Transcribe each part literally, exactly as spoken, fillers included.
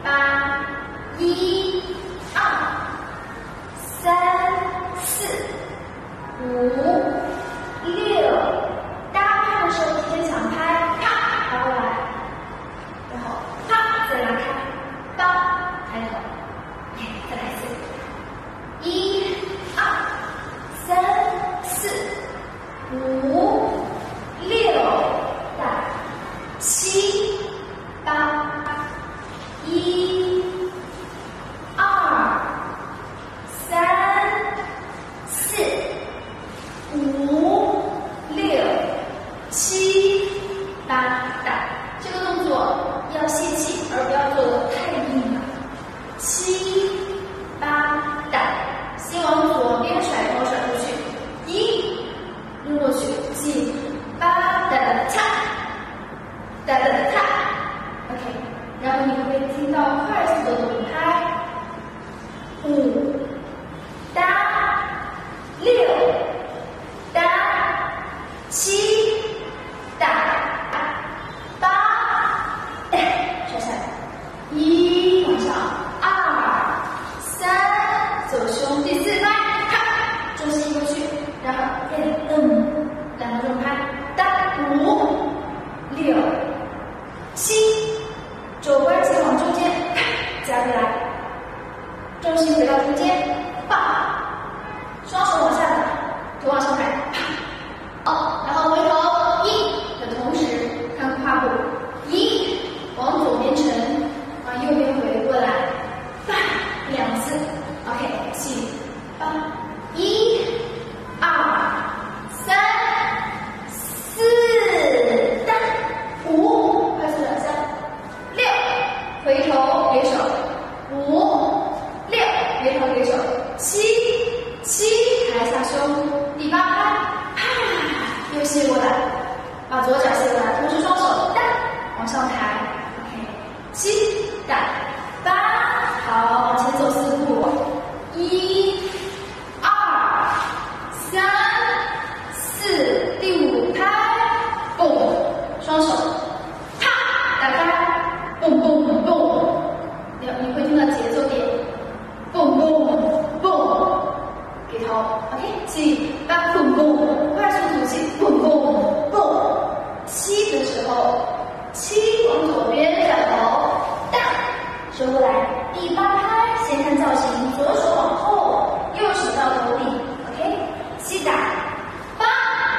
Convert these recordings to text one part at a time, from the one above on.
八，一、二、三、四、五、六。搭拍的时候先想拍，啪，拉过来，然后啪再拉开，八，抬头，再来一次，一、二、三、四、五、六，带七、八，一、二、三、四、五、六、七、八，带。这个动作要泄气，而不要做的太硬了。七、八，带。先往左边甩头甩出去，一，扔过去，七、八，哒哒嚓，哒哒嚓 ，OK。然后你会听到快速的动拍，五，搭，六，搭，七，搭，八，甩下来，一，往上，二，三，左胸，第四拍，咔，重心过去，然后变嗯，两个重拍，搭，五，六，七。肘关节往中间夹回来，重心回到中间，棒，双手往下打，头往上抬，好，然后回头一的同时看胯部，一往左边沉，往右边回过来，半两次 ，OK， 七八，一、二、三、四、三、五，快速两下。六，回头给手，五，六，回头给手，七，七，抬下胸，第八拍，啪，又卸过来，把左脚卸过来，同时双手带往上抬 ，OK， 七，带，八，好，往前走四步，一，二，三，四，第五拍，蹦，双手，啪，打开。蹦蹦蹦，你你会听到节奏点，蹦蹦蹦，给头 ，OK， 七八蹦蹦，快速吐气，蹦蹦蹦，七的时候，七往左边转头，大，收过来，第八拍，先看造型，左手往后，右手到头顶 ，OK， 七打八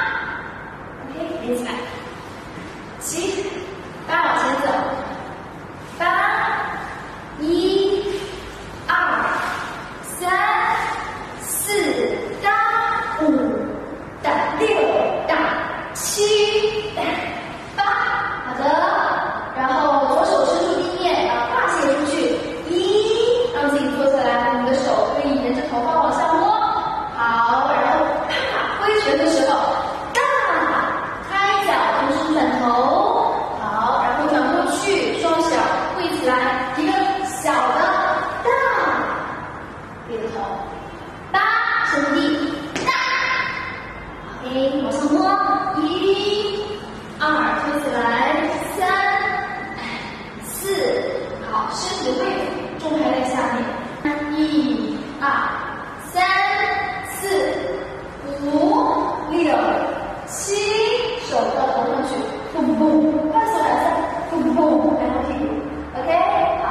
，OK， 连起来，七八往前走。八，一，二，三，四，搭，五，搭，六，搭，七，搭，八，好的。然后左手伸出地面，把胯卸出去，一，让自己坐下来，你的手可以沿着头发往下摸，好，然后啪，挥拳的时候，大，开脚，同时转头，好，然后转过去，双脚。跪起来，一个小的大，别个头，八，伸地，大 ，OK， 往上摸，一，二，推起来，三，四，好，身体的位置，重拍在下面，一，二，三，四，五，六，七，手到头上去，蹦蹦，快速两下，蹦蹦，然后屁股。OK， 好。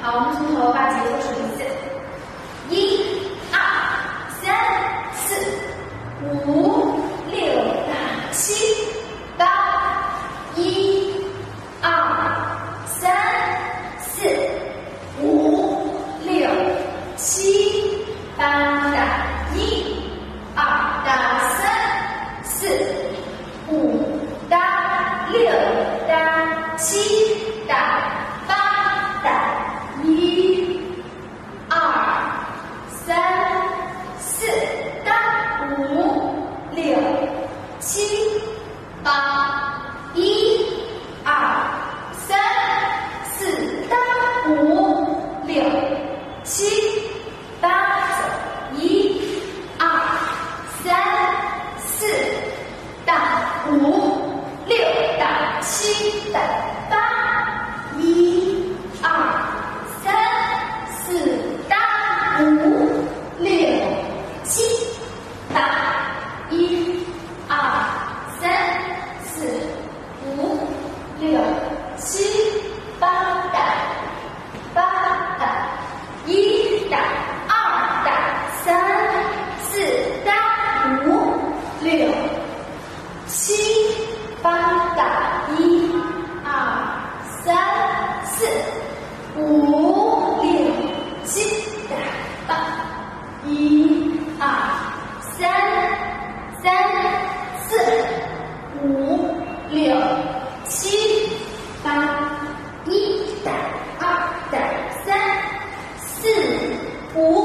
好，我们从头把节奏数一次，一、二、三、四、五、六、七、八，一、二、三、四、五、六、七、八打一、二打三、四、五打六打七打八打一、二、三、四打五、六、七、八，一、二、三、四打五、六、七、八，一、二、三、四打五、六打七打八，一、二、三、四打五、六、七、八，一、二、三、四、五、六、七、八打八打一打二打三四打五六七八打一二三四五六七打八一二三三四五六七八一打二打三四五。